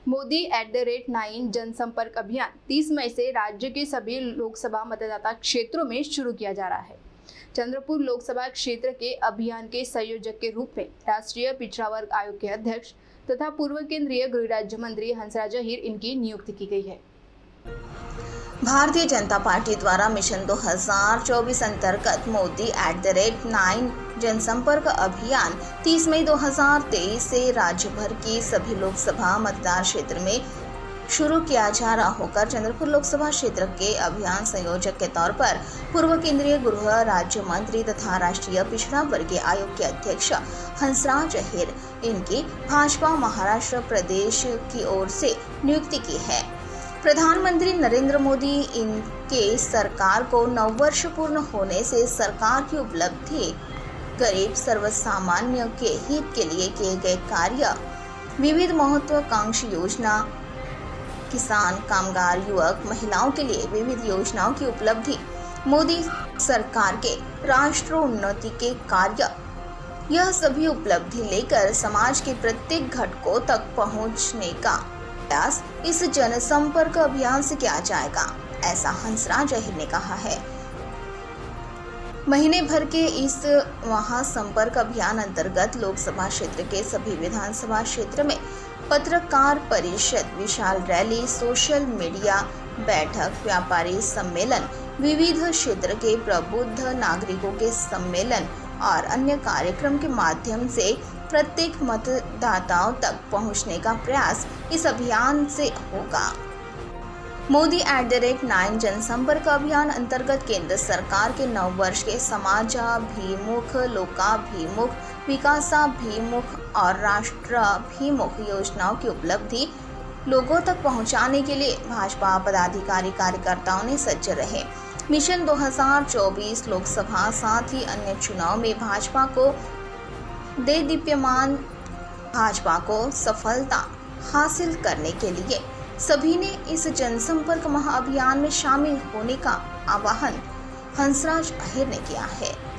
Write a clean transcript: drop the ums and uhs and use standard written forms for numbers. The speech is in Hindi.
मोदी@9 जनसंपर्क अभियान 30 मई से राज्य के सभी लोकसभा मतदाता क्षेत्रों में शुरू किया जा रहा है। चंद्रपुर लोकसभा क्षेत्र के अभियान के संयोजक के रूप में राष्ट्रीय पिछड़ा वर्ग आयोग के अध्यक्ष तथा पूर्व केंद्रीय गृह राज्य मंत्री हंसराज अहीर इनकी नियुक्ति की गई है। भारतीय जनता पार्टी द्वारा मिशन 2024 अंतर्गत मोदी@9 जनसंपर्क अभियान 30 मई 2023 से राज्य भर की सभी लोकसभा मतदान क्षेत्र में शुरू किया जा रहा होकर चंद्रपुर लोकसभा क्षेत्र के अभियान संयोजक के तौर पर पूर्व केंद्रीय गृह राज्य मंत्री तथा राष्ट्रीय पिछड़ा वर्गीय आयोग के अध्यक्ष हंसराज अहीर इनकी भाजपा महाराष्ट्र प्रदेश की ओर से नियुक्ति की है। प्रधानमंत्री नरेंद्र मोदी इनके सरकार को 9 वर्ष पूर्ण होने से सरकार की उपलब्धि, गरीब सर्वसामान्य के हित के लिए किए गए कार्य, विविध महत्वाकांक्षी योजना, किसान, कामगार, युवक, महिलाओं के लिए विविध योजनाओं की उपलब्धि, मोदी सरकार के राष्ट्रोन्नति के कार्य, यह सभी उपलब्धि लेकर समाज के प्रत्येक घटकों तक पहुंचने का प्रयास इस जनसंपर्क अभियान से किया जाएगा, ऐसा हंसराज अहीर ने कहा है। महीने भर के इस महासंपर्क अभियान अंतर्गत लोकसभा क्षेत्र के सभी विधानसभा क्षेत्र में पत्रकार परिषद, विशाल रैली, सोशल मीडिया बैठक, व्यापारी सम्मेलन, विविध क्षेत्र के प्रबुद्ध नागरिकों के सम्मेलन और अन्य कार्यक्रम के माध्यम से प्रत्येक मतदाताओं तक पहुंचने का प्रयास इस अभियान से होगा। मोदी@9 जनसंपर्क अभियान अंतर्गत केंद्र सरकार के 9 वर्ष के समाजाभिमुख, लोकाभिमुख, विकासाभिमुख और राष्ट्राभिमुख योजनाओं की उपलब्धि लोगों तक पहुंचाने के लिए भाजपा पदाधिकारी कार्यकर्ताओं ने सज्ज रहे। मिशन 2024 लोकसभा साथ ही अन्य चुनाव में भाजपा को भाजपा को सफलता हासिल करने के लिए सभी ने इस जनसंपर्क महाअभियान में शामिल होने का आह्वान हंसराज अहीर ने किया है।